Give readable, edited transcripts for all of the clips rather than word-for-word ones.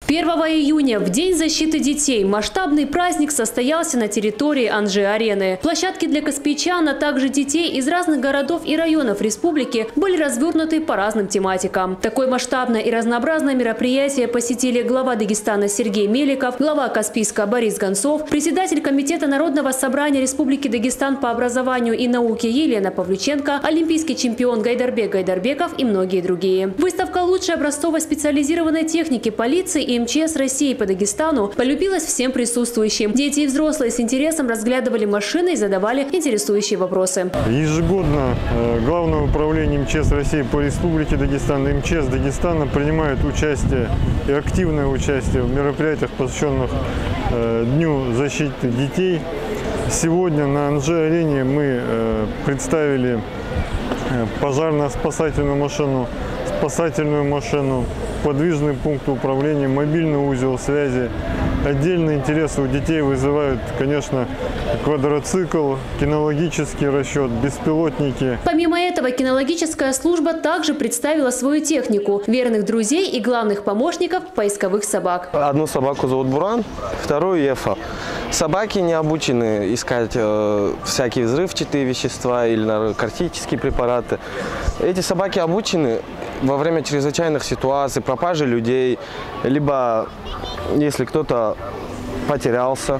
1 июня, в День защиты детей, масштабный праздник состоялся на территории Анжи-арены. Площадки для каспийчан, а также детей из разных городов и районов республики были развернуты по разным тематикам. Такое масштабное и разнообразное мероприятие посетили глава Дагестана Сергей Меликов, глава Каспийска Борис Гонцов, председатель Комитета Народного собрания Республики Дагестан по образованию и науке Елена Павлюченко, олимпийский чемпион Гайдарбек Гайдарбеков и многие другие. Выставка лучшей образцовой специализированной техники полиции и МЧС России по Дагестану полюбилась всем присутствующим. Дети и взрослые с интересом разглядывали машины и задавали интересующие вопросы. Ежегодно Главное управление МЧС России по Республике Дагестан и МЧС Дагестана принимают участие и активное участие в мероприятиях, посвященных Дню защиты детей. Сегодня на Анжи-арене мы представили пожарно-спасательную машину, подвижный пункт управления, мобильный узел связи. Отдельный интерес у детей вызывают, конечно, квадроцикл, кинологический расчет, беспилотники. Помимо этого, кинологическая служба также представила свою технику, верных друзей и главных помощников поисковых собак. Одну собаку зовут Буран, вторую Ефа. Собаки не обучены искать всякие взрывчатые вещества или наркотические препараты. Эти собаки обучены во время чрезвычайных ситуаций, пропажи людей, либо если кто-то потерялся,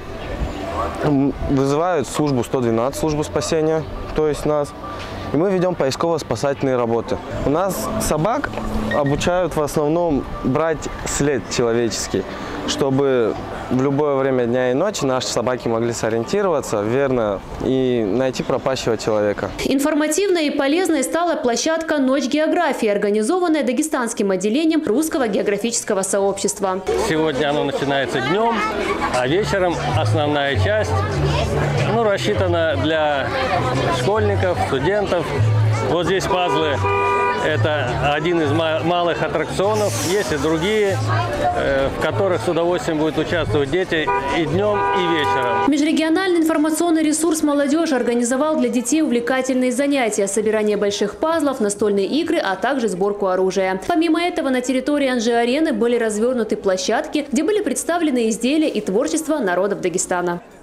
вызывают службу 112, службу спасения, то есть нас, и мы ведем поисково-спасательные работы. У нас собак обучают в основном брать след человеческий, чтобы в любое время дня и ночи наши собаки могли сориентироваться верно и найти пропащего человека. Информативной и полезной стала площадка «Ночь географии», организованная Дагестанским отделением Русского географического сообщества. Сегодня оно начинается днем, а вечером основная часть рассчитана для школьников, студентов. Вот здесь пазлы. Это один из малых аттракционов. Есть и другие, в которых с удовольствием будут участвовать дети и днем, и вечером. Межрегиональный информационный ресурс «Молодежь» организовал для детей увлекательные занятия, собирание больших пазлов, настольные игры, а также сборку оружия. Помимо этого, на территории Анжи-арены были развернуты площадки, где были представлены изделия и творчество народов Дагестана.